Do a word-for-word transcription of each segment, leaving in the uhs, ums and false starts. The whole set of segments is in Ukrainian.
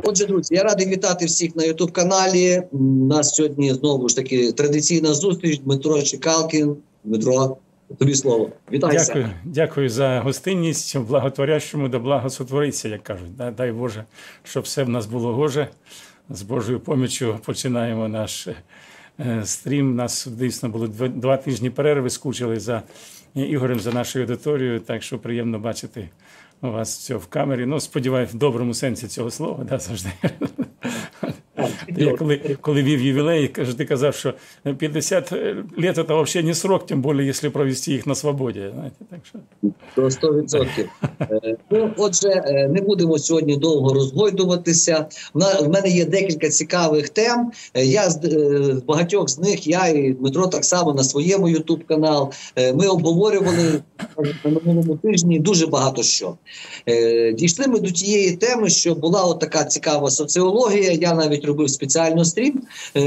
Отже, друзі, я радий вітати всіх на ютуб-каналі. У нас сьогодні знову ж таки традиційна зустріч. Дмитро Чекалкін. Дмитро, тобі слово. Вітайся. Дякую, дякую за гостинність. В благотворящому да благо сотвориться, як кажуть. Дай Боже, щоб все в нас було гоже. З Божою поміччю починаємо наш стрім. У нас дійсно було два тижні перерви, скучили за Ігорем, за нашою аудиторією, так що приємно бачити у вас все в камері. Ну, сподіваюся, в доброму сенсі цього слова, да, завжди. Я коли, коли вів ювілей, ти казав, що п'ятдесят років – це взагалі не срок, тим більше, якщо провести їх на свободі. Знаєте, так що... До сто відсотків. Ну, отже, не будемо сьогодні довго розгойдуватися. В мене є декілька цікавих тем. Я з багатьох з них, я і Дмитро так само на своєму ютуб-канал, ми обговорювали на минулому тижні дуже багато що. Дійшли ми до тієї теми, що була от така цікава соціологія. Я навіть робив спеціально стрім,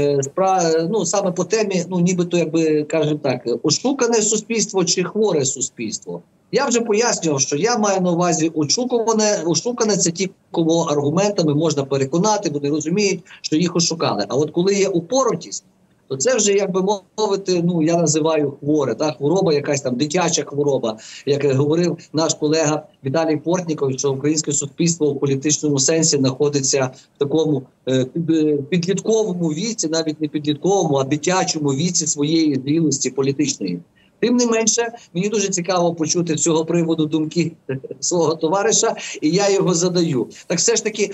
ну, саме по темі, ну, нібито, якби, кажемо так, ошукане суспільство чи хворе суспільство. Я вже пояснював, що я маю на увазі ошукуване, ошукане – це ті, кого аргументами можна переконати, вони розуміють, що їх ошукали. А от коли є упоротість, то це вже, як би мовити, ну, я називаю хворе, так? Хвороба, якась там дитяча хвороба. Як говорив наш колега Віталій Портніков, що українське суспільство в політичному сенсі знаходиться в такому е, підлітковому віці, навіть не підлітковому, а дитячому віці своєї зрілості політичної. Тим не менше, мені дуже цікаво почути з цього приводу думки свого товариша, і я його задаю. Так все ж таки,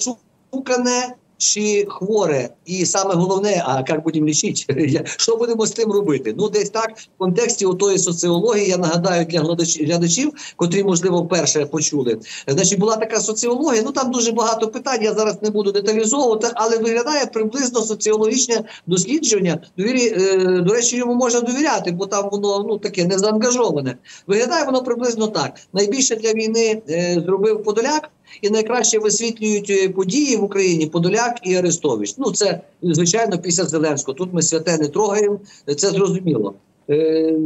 ошукане чи хворе? І саме головне, а як будемо лічити? Що будемо з тим робити? Ну, десь так, в контексті отої соціології, я нагадаю для глядачів, котрі, можливо, вперше почули. Значить, була така соціологія, ну, там дуже багато питань, я зараз не буду деталізовувати, але виглядає приблизно соціологічне дослідження. Довірі, е, до речі, йому можна довіряти, бо там воно, ну, таке незаангажоване. Виглядає воно приблизно так. Найбільше для війни е, зробив Подоляк, і найкраще висвітлюють події в Україні Подоляк і Арестович. Ну, це, звичайно, після Зеленського. Тут ми святе не трогаємо, це зрозуміло. Е,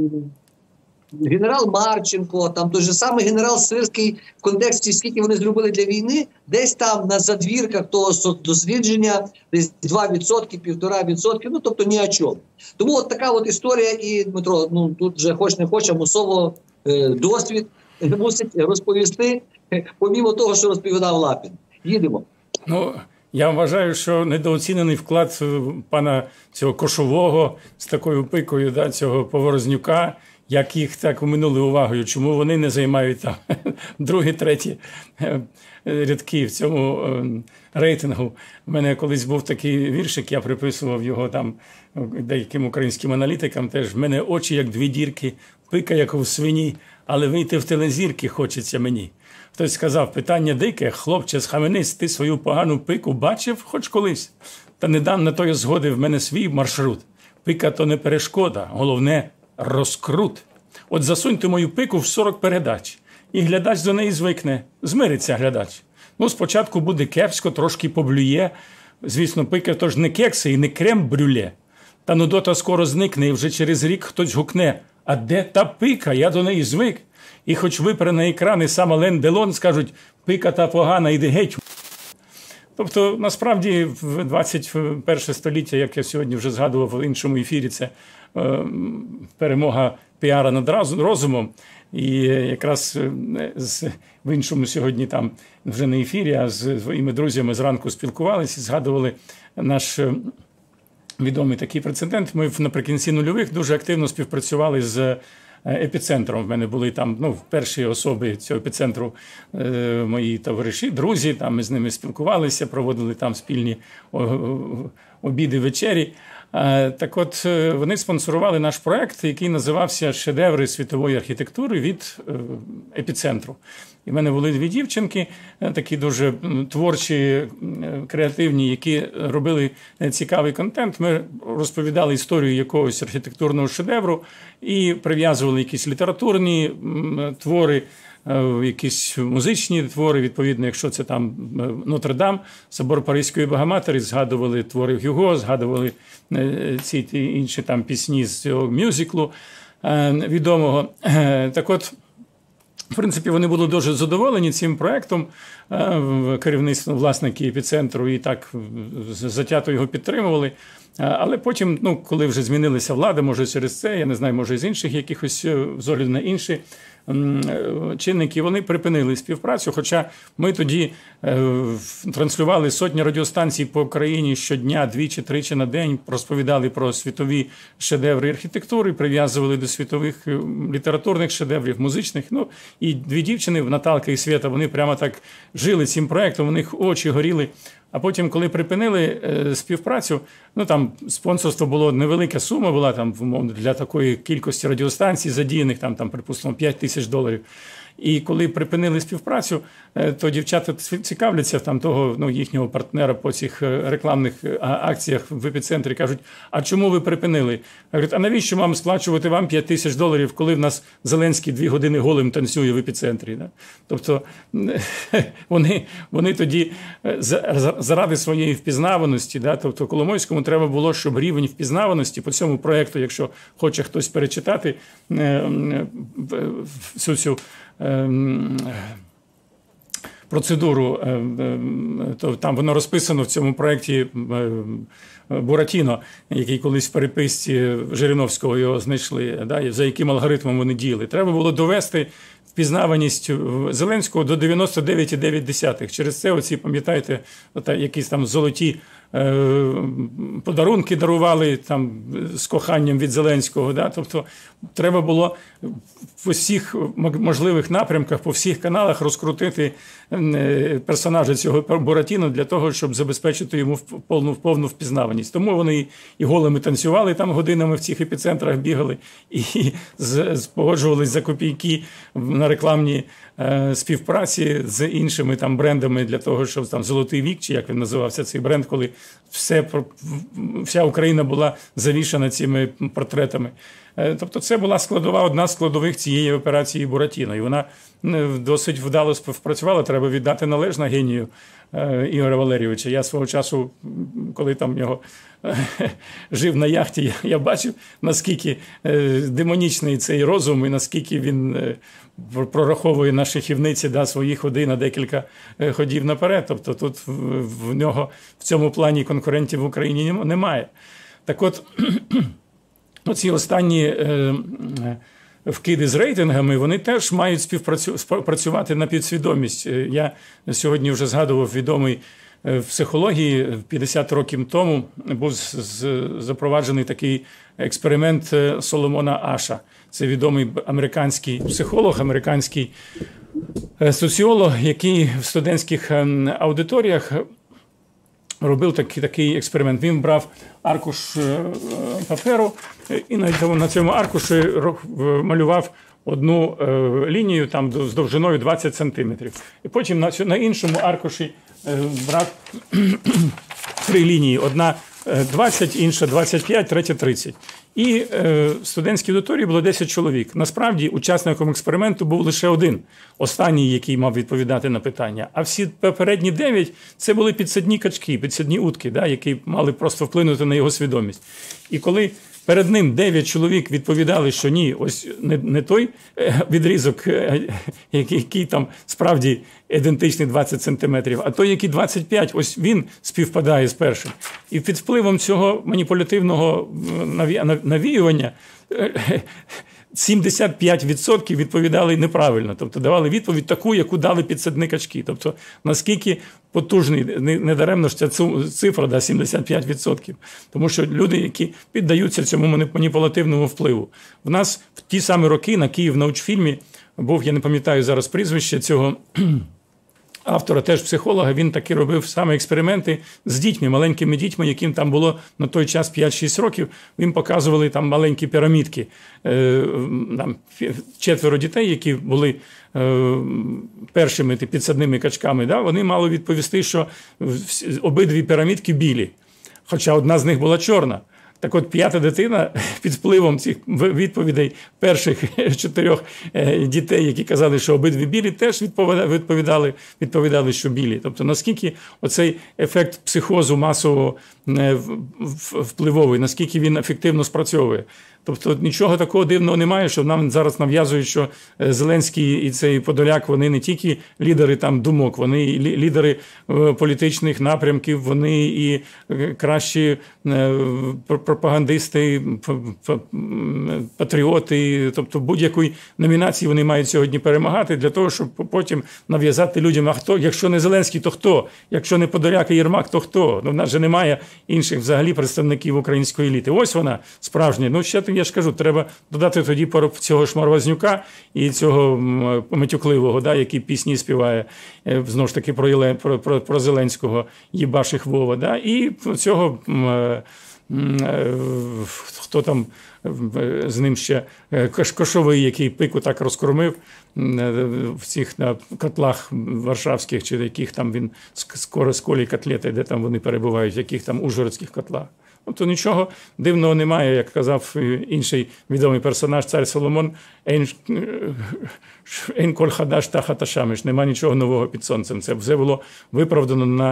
генерал Марченко, там той же самий генерал Сирський, в контексті, скільки вони зробили для війни, десь там на задвірках того дослідження, десь два відсотки, півтора відсотки, ну, тобто ні о чому. Тому от така от історія, і, Дмитро, ну, тут вже хоч не хоч, а мусово е, досвід мусить розповісти, помімо того, що розповідав Лапін. Їдемо. Ну, я вважаю, що недооцінений вклад пана цього Кошового з такою пикою, да, цього Поворознюка, як їх так оминули увагою, чому вони не займають там другі, треті рядки в цьому рейтингу. У мене колись був такий віршик, я приписував його там деяким українським аналітикам теж. В мене очі, як дві дірки, пика, як у свині, але вийти в телезірки хочеться мені. Хтось сказав, питання дике, хлопче, схаменись, ти свою погану пику бачив хоч колись? Та не дам на тої згоди, в мене свій маршрут. Пика то не перешкода, головне – розкрут. От засуньте мою пику в сорок передач, і глядач до неї звикне, змириться глядач. Ну, спочатку буде кепсько, трошки поблює. Звісно, пика то ж не кекси і не крем-брюле. Та нудота скоро зникне, і вже через рік хтось гукне, а де та пика, я до неї звик. І хоч випре на екрани сам Ален Делон, скажуть, пика та погана, іди геть. Тобто, насправді, в двадцять перше століття, як я сьогодні вже згадував в іншому ефірі, це е, перемога піара над розумом. І якраз з, в іншому сьогодні там вже не ефірі, а з своїми друзями зранку спілкувалися і згадували наш відомий такий прецедент. Ми наприкінці нульових дуже активно співпрацювали з епіцентром. В мене були там, ну, перші особи цього епіцентру е, мої товариші, друзі, там ми з ними спілкувалися, проводили там спільні обіди, вечері. Е, так от, вони спонсорували наш проект, який називався «Шедеври світової архітектури» від е, епіцентру. І в мене були дві дівчинки, такі дуже творчі, креативні, які робили цікавий контент. Ми розповідали історію якогось архітектурного шедевру і прив'язували якісь літературні твори, якісь музичні твори, відповідно, якщо це там Нотр-Дам, собор Паризької Богоматері, згадували твори Гюго, згадували ці інші там пісні з цього мюзиклу відомого. Так от, В принципі, вони були дуже задоволені цим проєктом, керівництво, власники епіцентру, і так затято його підтримували. Але потім, ну, коли вже змінилися влади, може через це, я не знаю, може з інших якихось зорів на інші чинники, вони припинили співпрацю, хоча ми тоді е, транслювали сотні радіостанцій по країні щодня, двічі-тричі на день, розповідали про світові шедеври архітектури, прив'язували до світових літературних шедеврів, музичних. Ну, і дві дівчини, Наталка і Свята, вони прямо так жили цим проєктом, у них очі горіли. А потім, коли припинили е, співпрацю, ну там спонсорство було, невелика сума була там, умовно, для такої кількості радіостанцій задіяних, там, там припустимо, п'ять тисяч доларів. І коли припинили співпрацю, то дівчата цікавляться там того, ну, їхнього партнера по цих рекламних акціях в епіцентрі, кажуть, а чому ви припинили? Говорять, а навіщо вам сплачувати вам п'ять тисяч доларів, коли в нас Зеленський дві години голим танцює в епіцентрі? Да? Тобто вони, вони тоді заради своєї впізнаваності, да? Тобто Коломойському треба було, щоб рівень впізнаваності по цьому проєкту, якщо хоче хтось перечитати всю цю процедуру, то там воно розписано в цьому проєкті Буратіно, який колись в переписці Жириновського його знайшли, да, за яким алгоритмом вони діяли. Треба було довести впізнаваність Зеленського до дев'яносто дев'ять цілих дев'ять десятих. Через це оці, пам'ятаєте, якісь там золоті е, подарунки дарували там з коханням від Зеленського. Да? Тобто треба було в усіх можливих напрямках, по всіх каналах розкрутити персонажа цього Буратіно для того, щоб забезпечити йому повну, повну впізнаваність. Тому вони і голими танцювали там годинами в цих епіцентрах, бігали і погоджувались за копійки на рекламні е, співпраці з іншими там брендами для того, щоб там «Золотий вік», чи як він називався цей бренд, коли все, вся Україна була завішана цими портретами. Е, тобто це була складова, одна з складових цієї операції Буратіно. І вона досить вдало співпрацювала, треба віддати належне генію е, Ігоря Валерійовича. Я свого часу, коли там його жив на яхті, я, я бачив, наскільки е, демонічний цей розум і наскільки він е, прораховує на шахівниці, да, свої ходи на декілька е, ходів наперед. Тобто тут в, в нього в цьому плані конкурентів в Україні немає. Так от, оці останні е, вкиди з рейтингами, вони теж мають співпрацювати на підсвідомість. Я сьогодні вже згадував відомий в психології, п'ятдесят років тому був запроваджений такий експеримент Соломона Аша. Це відомий американський психолог, американський соціолог, який в студентських аудиторіях робив такий, такий експеримент. Він брав аркуш паперу і на цьому аркуші малював одну лінію там з довжиною двадцять сантиметрів. І потім на, на іншому аркуші брав три лінії. Одна двадцять, інша двадцять п'ять, третя тридцять. І е, в студентській аудиторії було десять чоловік. Насправді, учасником експерименту був лише один, останній, який мав відповідати на питання. А всі попередні дев'ять – це були підсадні качки, підсадні утки, да, які мали просто вплинути на його свідомість. І коли перед ним дев'ять чоловік відповідали, що ні, ось не, не той відрізок, який, який там справді ідентичний двадцять сантиметрів, а той, який двадцять п'ять, ось він співпадає з першим. І під впливом цього маніпулятивного навіювання сімдесят п'ять відсотків відповідали неправильно, тобто давали відповідь таку, яку дали підсадні качки. Тобто наскільки потужний, недаремно ж ця цифра, да, сімдесят п'ять відсотків. Тому що люди, які піддаються цьому маніпулятивному впливу. В нас в ті самі роки на Київнаучфільмі був, я не пам'ятаю зараз прізвище цього автора, теж психолога, він таки робив саме експерименти з дітьми, маленькими дітьми, яким там було на той час п'ять-шість років. Їм показували там маленькі пірамідки. Там четверо дітей, які були першими підсадними качками, да, вони мали відповісти, що обидві пірамідки білі, хоча одна з них була чорна. Так от п'ята дитина під впливом цих відповідей перших чотирьох дітей, які казали, що обидві білі, теж відповідали, відповідали, що білі. Тобто наскільки оцей ефект психозу масового впливовий, наскільки він ефективно спрацьовує. Тобто нічого такого дивного немає, що нам зараз нав'язують, що Зеленський і цей Подоляк, вони не тільки лідери там думок, вони і лідери політичних напрямків, вони і кращі пропагандисти, патріоти, тобто будь-якої номінації вони мають сьогодні перемагати для того, щоб потім нав'язати людям, а хто, якщо не Зеленський, то хто? Якщо не Подоляк і Єрмак, то хто? Ну, в нас же немає інших взагалі представників української еліти. Ось вона справжня. Ну, ще я ж кажу, треба додати тоді цього Шмарвазнюка і цього матюкливого, да, який пісні співає, знову ж таки, про, про, про, про Зеленського, їбаших Вова, да, і цього, хто там з ним ще, Кошовий, який пику так розкормив в цих на котлах варшавських, чи яких там він скоро з колі котлети, де там вони перебувають, в яких там ужгородських котлах. Тобто нічого дивного немає, як казав інший відомий персонаж, цар Соломон, «Ейн коль хадаш тахат ашамеш», нема нічого нового під сонцем. Це все було виправдано на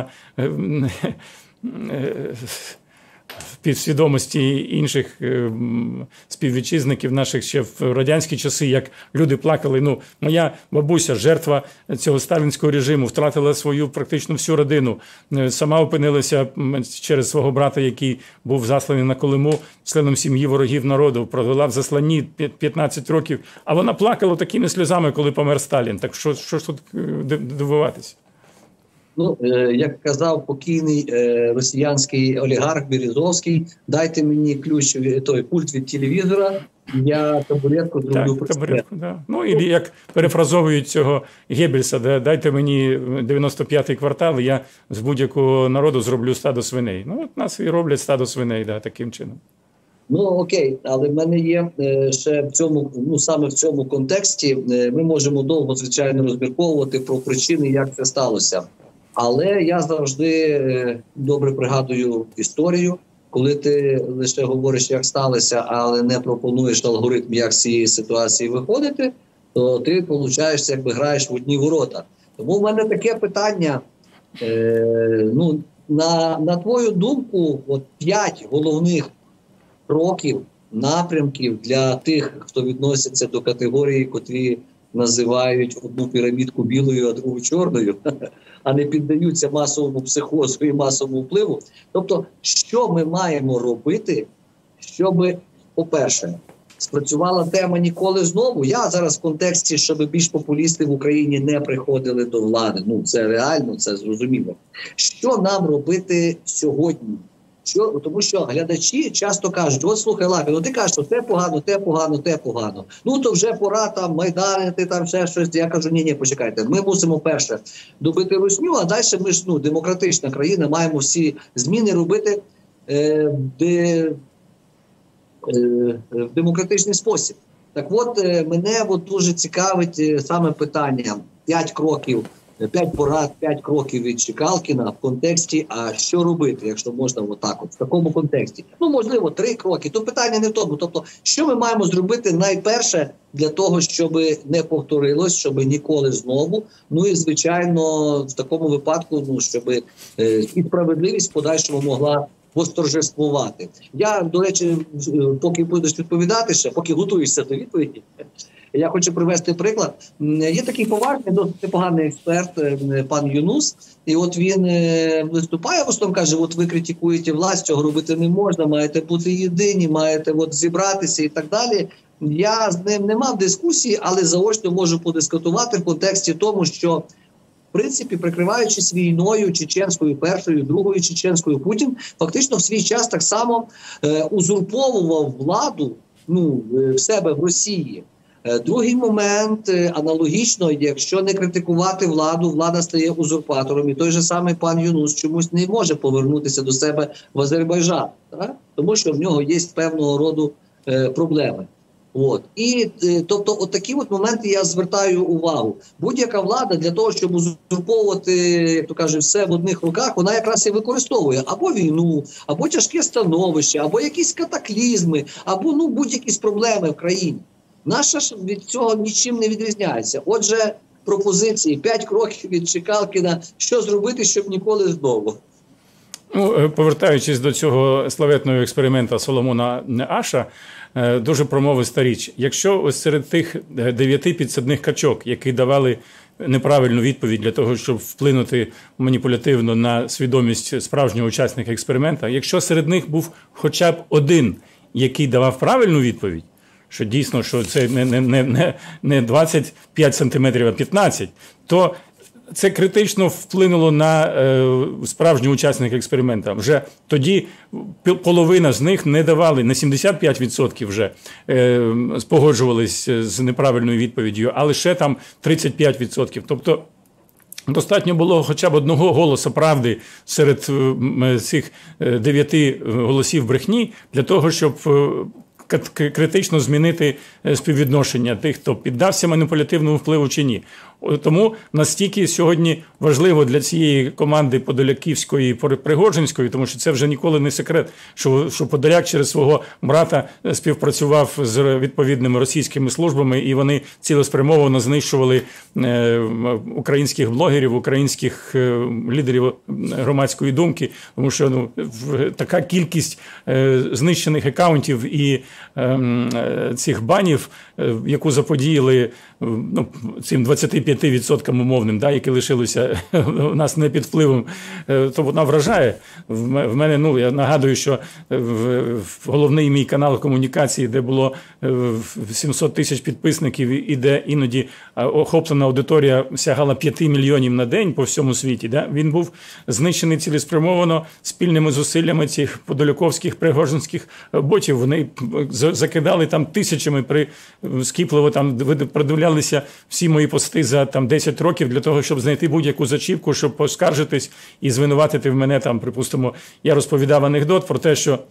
підсвідомості інших співвітчизників наших ще в радянські часи, як люди плакали. Ну, моя бабуся, жертва цього сталінського режиму, втратила свою практично всю родину. Сама опинилася через свого брата, який був засланий на Колиму, членом сім'ї ворогів народу, провела в засланні п'ятнадцять років, а вона плакала такими сльозами, коли помер Сталін. Так що, що ж тут дивуватися? Ну, як казав покійний росіянський олігарх Березовський, дайте мені ключ, той пульт від телевізора, я табуретку зроблю про себе. Да. Ну, і як перефразовують цього Геббельса, да, дайте мені дев'яносто п'ятий квартал, я з будь-якого народу зроблю стадо свиней. Ну, от нас і роблять стадо свиней, да, таким чином. Ну, окей, але в мене є ще в цьому, ну саме в цьому контексті, ми можемо довго, звичайно, розмірковувати про причини, як це сталося. Але я завжди добре пригадую історію, коли ти лише говориш, як сталося, але не пропонуєш алгоритм, як з цієї ситуації виходити, то ти, виходить, якби граєш в одні ворота. Тому в мене таке питання, е, ну, на, на твою думку, от п'ять головних кроків, напрямків для тих, хто відноситься до категорії, котрі називають одну пірамідку білою, а другу чорною, а не піддаються масовому психозу і масовому впливу. Тобто, що ми маємо робити, щоб, по-перше, спрацювала тема «Ніколи знову». Я зараз в контексті, щоб більш популісти в Україні не приходили до влади. Ну, це реально, це зрозуміло. Що нам робити сьогодні? Що, тому що глядачі часто кажуть, от слухай, Лапін, ну ти кажеш, що те погано, те погано, те погано. Ну то вже пора там майданити, там ще щось. Я кажу, ні-ні, почекайте, ми мусимо перше добити русню, а далі ми ж, ну, демократична країна, маємо всі зміни робити е, де, е, в демократичний спосіб. Так от, е, мене от дуже цікавить е, саме питання п'ять кроків, П'ять порад, п'ять кроків від Чекалкіна в контексті, а що робити, якщо можна отак от, в такому контексті. Ну, можливо, три кроки. То питання не в тому. Тобто, що ми маємо зробити найперше для того, щоб не повторилось, щоб ніколи знову. Ну і, звичайно, в такому випадку, ну, щоб е, і справедливість в подальшому могла восторжествувати. Я, до речі, поки будеш відповідати ще, поки готуєшся до відповіді, я хочу привести приклад. Є такий поважний, досить непоганий експерт, пан Юнус, і от він виступає, в основному каже, от ви критикуєте власть, цього робити не можна, маєте бути єдині, маєте от зібратися і так далі. Я з ним не мав дискусії, але заочно можу подискутувати в контексті тому, що в принципі, прикриваючись війною чеченською, першою, другою чеченською, Путін фактично в свій час так само е, узурповував владу, ну, в себе в Росії. Е, другий момент, е, аналогічно, якщо не критикувати владу, влада стає узурпатором. І той же самий пан Юнус чомусь не може повернутися до себе в Азербайджан, так? Тому що в нього є певного роду е, проблеми. От. І, тобто, от такі от моменти я звертаю увагу. Будь-яка влада для того, щоб узурповувати, як то кажуть, все в одних руках, вона якраз і використовує або війну, або тяжке становище, або якісь катаклізми, або ну, будь-якісь проблеми в країні. Наша ж від цього нічим не відрізняється. Отже, пропозиції, п'ять кроків від Чекалкіна, що зробити, щоб ніколи знову. Ну, повертаючись до цього славетного експерименту Соломона Аша, дуже промовиста річ. Якщо ось серед тих дев'яти підсадних качок, які давали неправильну відповідь для того, щоб вплинути маніпулятивно на свідомість справжнього учасника експерименту, якщо серед них був хоча б один, який давав правильну відповідь, що дійсно, що це не, не, не, не двадцять п'ять сантиметрів, а п'ятнадцять, то це критично вплинуло на е, справжнього учасника експерименту. Вже тоді половина з них не давали, на сімдесят п'ять відсотків вже е, спогоджувались з неправильною відповіддю, а лише там тридцять п'ять відсотків. Тобто достатньо було хоча б одного голосу правди серед е, цих дев'яти голосів брехні для того, щоб е, критично змінити співвідношення тих, хто піддався маніпулятивному впливу чи ні. Тому настільки сьогодні важливо для цієї команди Подоляківської і Пригожинської, тому що це вже ніколи не секрет, що, що Подоляк через свого брата співпрацював з відповідними російськими службами, і вони цілеспрямовано знищували е, українських блогерів, українських е, лідерів громадської думки, тому що ну, така кількість е, знищених акаунтів і е, цих банів, е, яку заподіяли ну, цим двадцяти п'яти відсоткам умовним, да, які лишилися у нас не під впливом, то вона вражає. В мене, ну, я нагадую, що в головний мій канал комунікації, де було сімсот тисяч підписників і де іноді охоплена аудиторія сягала п'яти мільйонів на день по всьому світі, да, він був знищений цілеспрямовано спільними зусиллями цих подоляковських, пригожинських ботів. Вони закидали там тисячами, при скіпливо там продивлялися всі мої пости за там десять років для того, щоб знайти будь-яку зачіпку, щоб поскаржитись і звинуватити в мене там, припустимо, я розповідав анекдот про те, що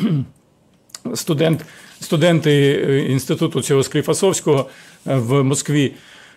студент, студенти інституту цього Склифосовського в Москві,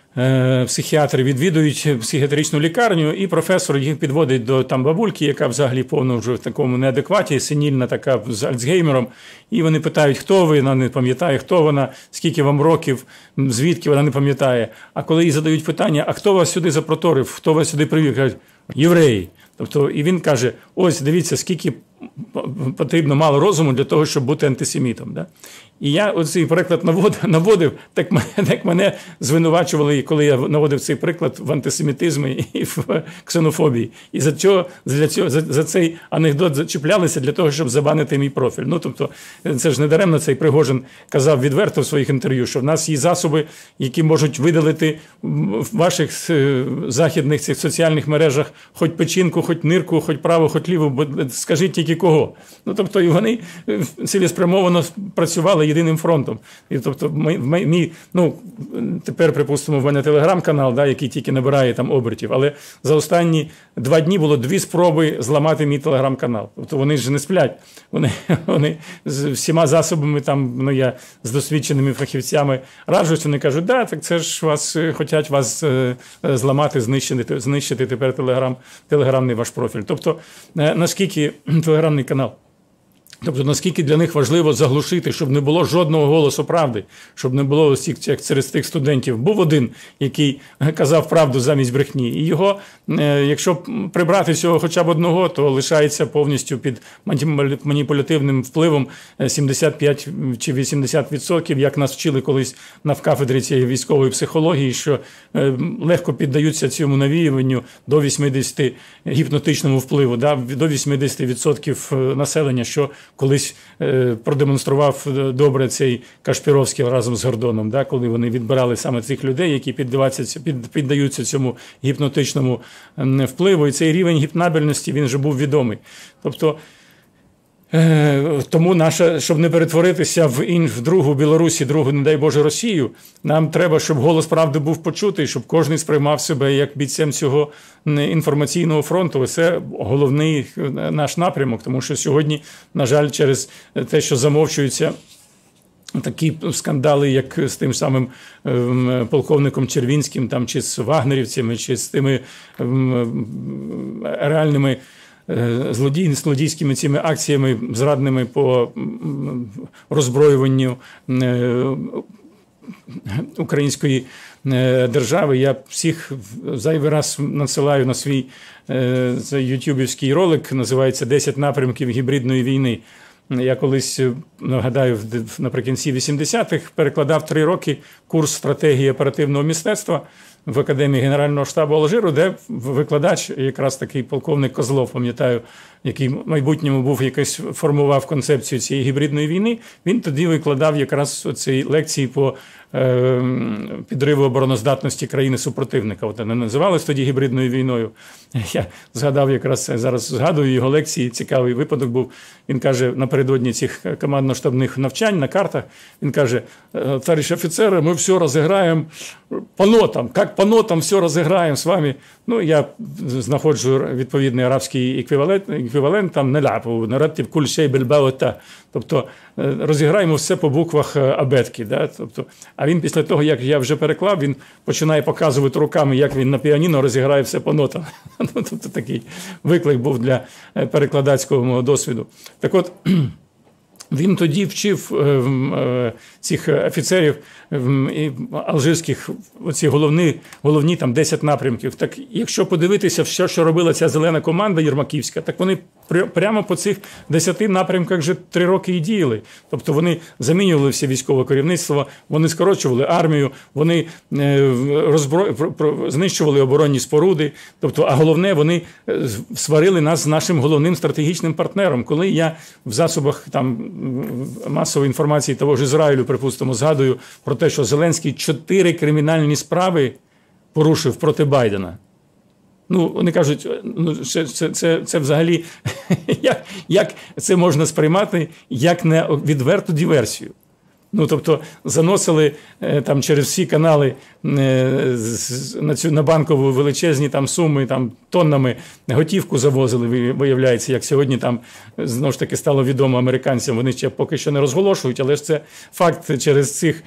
психіатри відвідують психіатричну лікарню, і професор їх підводить до там бабульки, яка взагалі повно вже в такому неадекваті, сенільна така з Альцгеймером, і вони питають, хто ви, вона не пам'ятає, хто вона, скільки вам років, звідки, вона не пам'ятає. А коли їй задають питання, а хто вас сюди запроторив, хто вас сюди привів, кажуть, євреї. Тобто, і він каже, ось дивіться, скільки потрібно мало розуму для того, щоб бути антисемітом. Да? І я оцей приклад наводив, наводив так, мене, так мене звинувачували, коли я наводив цей приклад в антисемітизмі і в ксенофобії. І за, цього, за, цього, за, за цей анекдот зачіплялися для того, щоб забанити мій профіль. Ну, тобто, це ж не даремно цей Пригожин казав відверто в своїх інтерв'ю, що в нас є засоби, які можуть видалити в ваших західних цих соціальних мережах хоч печінку, хоч нирку, хоч праву, хоч ліву, бо скажіть тільки кого. Ну, тобто, і вони цілеспрямовано працювали єдиним фронтом. І, тобто, мій, мій, ну, тепер, припустимо, в мене телеграм-канал, да, який тільки набирає там обертів, але за останні два дні було дві спроби зламати мій телеграм-канал. Тобто, вони ж не сплять. Вони, вони з всіма засобами, там, ну, я з досвідченими фахівцями раджусь, вони кажуть, да, так це ж вас, хочуть вас е, зламати, знищити, знищити тепер телеграм, телеграмний ваш профіль. Тобто, е, наскільки телеграмний канал, тобто, наскільки для них важливо заглушити, щоб не було жодного голосу правди, щоб не було всіх, як серед тих студентів. Був один, який казав правду замість брехні. І його, якщо прибрати цього хоча б одного, то лишається повністю під маніпулятивним впливом сімдесят п'ять чи вісімдесят відсотків, як нас вчили колись на кафедрі цієї військової психології, що легко піддаються цьому навіюванню до вісімдесят гіпнотичному впливу, да, до вісімдесят відсотків населення, що колись е, продемонстрував добре цей Кашпіровський разом з Гордоном, да, коли вони відбирали саме цих людей, які піддаються, під, піддаються цьому гіпнотичному впливу. І цей рівень гіпнабельності, він вже був відомий. Тобто, е, тому наша, щоб не перетворитися в, інш, в другу Білорусі, другу, не дай Боже, Росію, нам треба, щоб голос правди був почутий, щоб кожен сприймав себе як бійцем цього інформаційного фронту. Це головний наш напрямок, тому що сьогодні, на жаль, через те, що замовчуються такі скандали, як з тим самим е, полковником Червінським, там, чи з вагнерівцями, чи з тими е, реальними е, злодій, злодійськими цими акціями, зрадними по роззброюванню е, української держави. Я всіх зайвий раз надсилаю на свій ютубівський ролик, називається «десять напрямків гібридної війни». Я колись, нагадаю, наприкінці вісімдесятих перекладав три роки курс стратегії оперативного мистецтва в Академії Генерального штабу Алжиру, де викладач, якраз такий полковник Козлов, пам'ятаю, який в майбутньому був якось формував концепцію цієї гібридної війни, він тоді викладав якраз ці лекції по е, підриву обороноздатності країни супротивника. От вони називалися тоді гібридною війною. Я згадав якраз, зараз згадую його лекції, цікавий випадок був. Він каже, напередодні цих командно-штабних навчань на картах, він каже: товарищ офіцери, ми все розіграємо по нотам, як по нотам все розіграємо з вами. Ну, я знаходжу відповідний арабський еквівалент, еквівалент там не ляпу, наратив куль шей бельбаута. Тобто розіграємо все по буквах абетки. Да? Тобто, а він після того, як я вже переклав, він починає показувати руками, як він на піаніно розіграє все по нотам. Тобто такий виклик був для перекладацького мого досвіду. Так от, він тоді вчив цих офіцерів алжирських, оці головні, головні там десять напрямків. Так якщо подивитися, все, що робила ця зелена команда єрмаківська, так вони прямо по цих десяти напрямках вже три роки і діяли. Тобто вони замінювали все військове керівництво, вони скорочували армію, вони розбро... знищували оборонні споруди. Тобто, а головне, вони сварили нас з нашим головним стратегічним партнером. Коли я в засобах там масової інформації того ж Ізраїлю, припустимо, згадую про те, що Зеленський чотири кримінальні справи порушив проти Байдена. Ну, вони кажуть, ну, це, це, це, це взагалі, як, як це можна сприймати, як не відверту диверсію. Ну, тобто, заносили там через всі канали на цю на банкову величезні там суми, там тоннами готівку завозили, виявляється, як сьогодні там знову ж таки стало відомо американцям, вони ще поки що не розголошують, але ж це факт через цих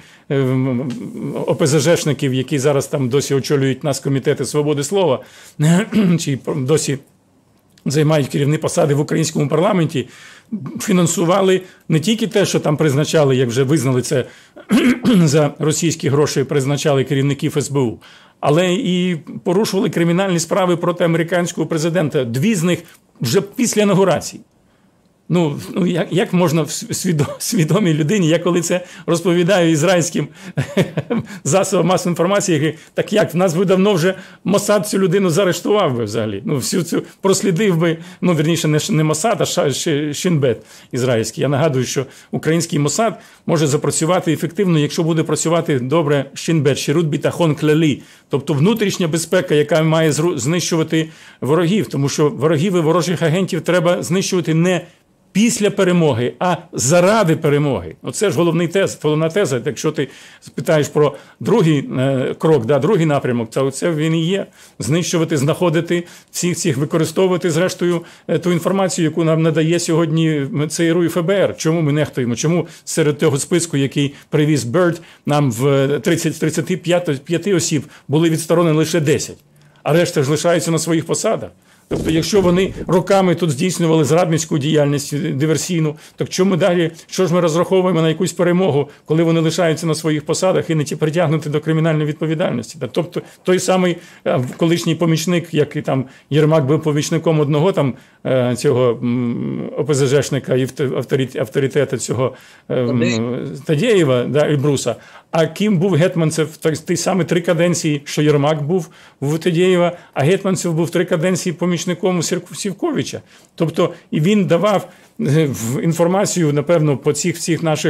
ОПЗЖшників, які зараз там досі очолюють нас комітети свободи слова, чи досі займають керівні посади в українському парламенті, фінансували не тільки те, що там призначали, як вже визнали це, за російські гроші призначали керівників ес бе у, але і порушували кримінальні справи проти американського президента. Дві з них вже після інаугурації. Ну, ну як, як можна свідомій людині, я коли це розповідаю ізраїльським засобам масової інформації, я кажу, так як, в нас би давно вже Мосад цю людину заарештував би взагалі. Ну, всю цю прослідив би, ну, вірніше, не, не Мосад, а Шинбет ізраїльський. Я нагадую, що український Мосад може запрацювати ефективно, якщо буде працювати добре Шинбет, Ширут Бітахон Клялі. Тобто внутрішня безпека, яка має знищувати ворогів. Тому що ворогів і ворожих агентів треба знищувати не після перемоги, а заради перемоги. Оце ж головний тез, головна теза. Якщо ти спитаєш про другий е, крок, да, другий напрямок, то це він і є. Знищувати, знаходити всіх цих, використовувати, зрештою, е, ту інформацію, яку нам надає сьогодні це ЦРУ і еф бе ер. Чому ми нехтуємо? Чому серед того списку, який привіз Бёрд, нам в тридцять п'ять осіб були відсторонені лише десять, а решта ж лишаються на своїх посадах? Тобто, якщо вони роками тут здійснювали зрадницьку діяльність диверсійну, то чому далі, що ж ми розраховуємо на якусь перемогу, коли вони лишаються на своїх посадах і не ті притягнути до кримінальної відповідальності? Тобто, той самий колишній помічник, як і там Єрмак був помічником одного там цього ОПЗЖшника і авторитета цього Тадєєва, да, і Бруса, а ким був Гетманцев? Ті самі три каденції, що Єрмак був в Тадєєва, а Гетманцев був три каденції помічником Сівковича. Тобто, і він давав інформацію, напевно, по цих всіх наших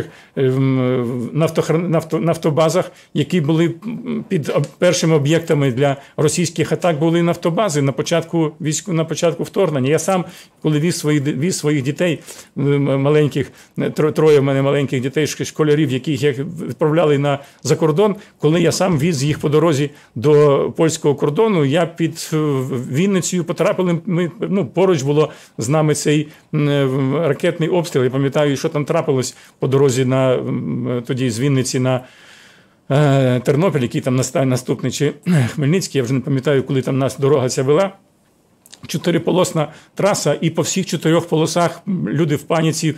нафтобазах, які були під першими об'єктами для російських атак, були нафтобази на початку війську, на початку вторгнення. Я сам, коли віз своїх, віз своїх дітей, маленьких, троє в мене маленьких дітей, школярів, яких я відправляли на, за кордон, коли я сам віз їх по дорозі до польського кордону, я під Вінницею потрапили, ми, ну, поруч було з нами цей ракетний обстріл. Я пам'ятаю, що там трапилось по дорозі на, тоді з Вінниці на е, Тернопіль, який там наступний, чи Хмельницький, я вже не пам'ятаю, коли там нас дорога ця вела. чотириполосна траса, і по всіх чотирьох полосах люди в паніці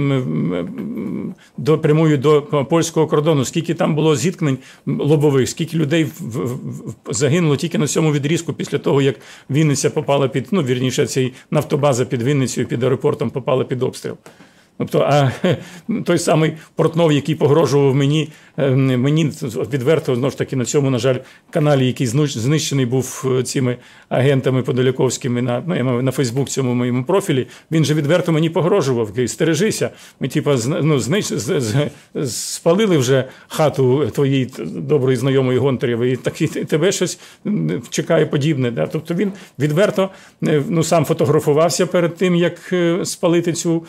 до, прямують до польського кордону. Скільки там було зіткнень лобових, скільки людей загинуло тільки на цьому відрізку після того, як Вінниця попала під, ну, вірніше, цей нафтобаза під Вінницею, під аеропортом попала під обстріл. Тобто, а той самий Портнов, який погрожував мені, мені відверто, знову ж таки, на цьому, на жаль, каналі, який знищений був цими агентами подоляковськими на, на Фейсбук, цьому моєму профілі, він же відверто мені погрожував, стережися, ми, типа, ну, знищ, з, з, спалили вже хату твоєї доброї знайомої Гонтарєвої, так і тебе щось чекає подібне. Да? Тобто він відверто, ну, сам фотографувався перед тим, як спалити цю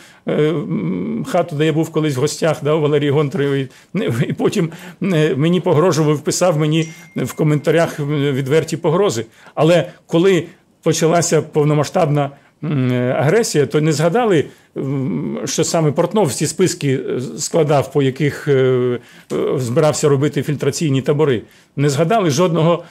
хату, де я був колись в гостях, да, у Валерії Гонтарєвої, і потім мені погрожував, писав мені в коментарях відверті погрози. Але коли почалася повномасштабна агресія, то не згадали, що саме Портнов ці списки складав, по яких збирався робити фільтраційні табори. Не згадали жодного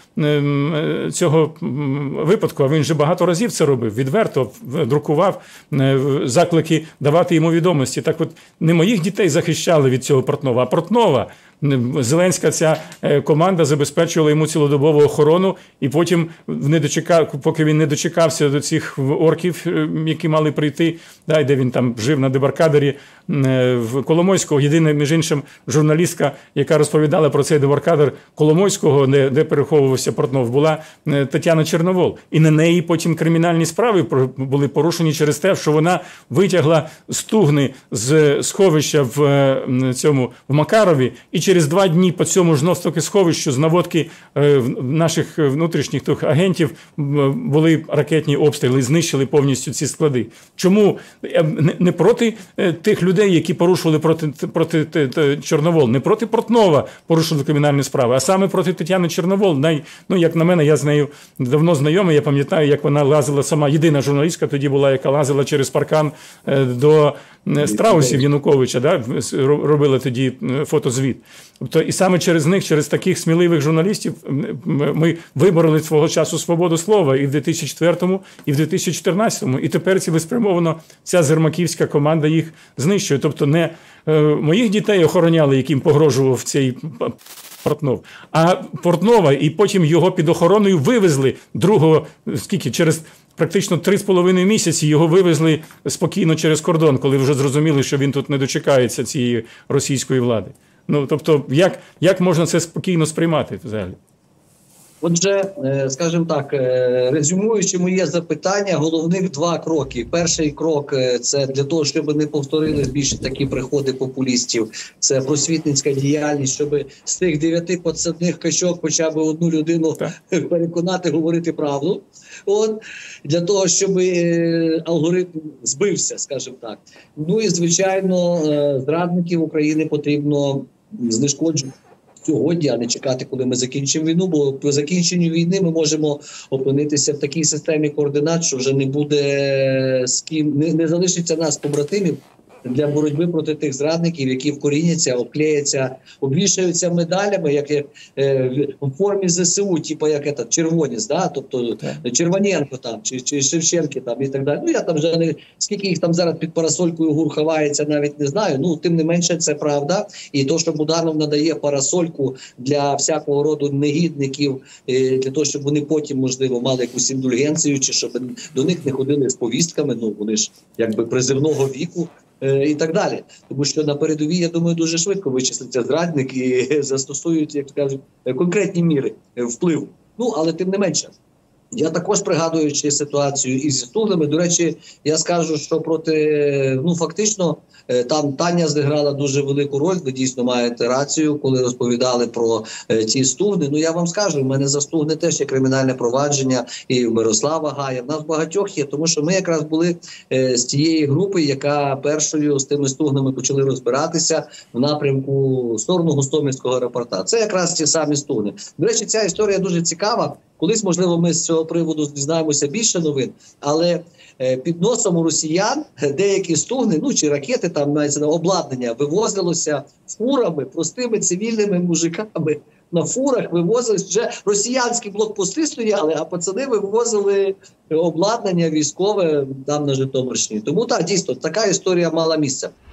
цього випадку, а він же багато разів це робив, відверто друкував заклики давати йому відомості. Так от, не моїх дітей захищали від цього Портнова, а Портнова. Зеленська ця команда забезпечувала йому цілодобову охорону, і потім, не дочекав, поки він не дочекався до цих орків, які мали прийти, да, де він там жив на дебаркадері в Коломойського. Єдина, між іншим, журналістка, яка розповідала про цей дебаркадер Коломойського, де, де переховувався Портнов, була Тетяна Чорновол. І на неї потім кримінальні справи були порушені через те, що вона витягла стугни з сховища в цьому в Макарові, і через два дні по цьому ж навстоки сховищу з наводки наших внутрішніх тих агентів були ракетні обстріли, знищили повністю ці склади. Чому? Не проти тих людей, які порушували проти, проти, проти Чорновол, не проти Портнова порушили кримінальні справи, а саме проти Тетяни Чорновол. Най, ну, як на мене, я з нею давно знайомий, я пам'ятаю, як вона лазила сама, єдина журналістка тоді була, яка лазила через паркан до Страусів Януковича, да, робила тоді фотозвіт. Тобто, і саме через них, через таких сміливих журналістів ми вибороли свого часу свободу слова і в дві тисячі четвертому, і в дві тисячі чотирнадцятому. І тепер цілеспрямовано ця зермаківська команда їх знищує. Тобто не моїх дітей охороняли, яким погрожував цей Портнов, а Портнова, і потім його під охороною вивезли другого, скільки, через практично три з половиною місяці його вивезли спокійно через кордон, коли вже зрозуміли, що він тут не дочекається цієї російської влади. Ну, тобто, як, як можна це спокійно сприймати взагалі? Отже, скажімо так, резюмуючи моє запитання, головних два кроки. Перший крок – це для того, щоб не повторились більше такі приходи популістів. Це просвітницька діяльність, щоб з тих дев'яти подсадних качок хоча б одну людину так. переконати говорити правду. От, для того, щоб алгоритм збився, скажімо так. Ну і, звичайно, зрадників України потрібно знешкоджувати сьогодні, а не чекати, коли ми закінчимо війну, бо по закінченню війни ми можемо опинитися в такій системі координат, що вже не буде з ким, не, не залишиться нас побратимів для боротьби проти тих зрадників, які вкоріняться, обклеяться, обвішаються медалями, як, як е, в формі ЗСУ, типу як этот, червонець, да? Тобто Червоненко там, чи, чи Шевченки там і так далі. Ну я там вже не, скільки їх там зараз під парасолькою гур ховається, навіть не знаю. Ну, тим не менше, це правда. І то, що Буданов надає парасольку для всякого роду негідників, е, для того, щоб вони потім, можливо, мали якусь індульгенцію, чи щоб до них не ходили з повістками, ну вони ж якби призивного віку. І так далі. Тому що на передовій, я думаю, дуже швидко вичислиться зрадник і застосують, як кажуть, конкретні міри впливу. Ну, але тим не менше. Я також, пригадуючи ситуацію із стуглами, до речі, я скажу, що проти, ну, фактично, там Таня зіграла дуже велику роль, ви дійсно маєте рацію, коли розповідали про е, ті стугни. Ну, я вам скажу, в мене за стугни теж є кримінальне провадження, і в Мирослава Гая, в нас багатьох є, тому що ми якраз були е, з тієї групи, яка першою з тими стугнами почали розбиратися в напрямку в сторону Гостомельського аеропорта. Це якраз ті самі стугни. До речі, ця історія дуже цікава. Колись, можливо, ми з цього приводу дізнаємося більше новин, але е, під носом у росіян деякі стугни, ну чи ракети, там мається на обладнання, вивозилося фурами, простими цивільними мужиками на фурах вивозили, вже росіянські блокпости стояли, а пацани вивозили обладнання військове там на Житомирщині. Тому так, дійсно, така історія мала місце.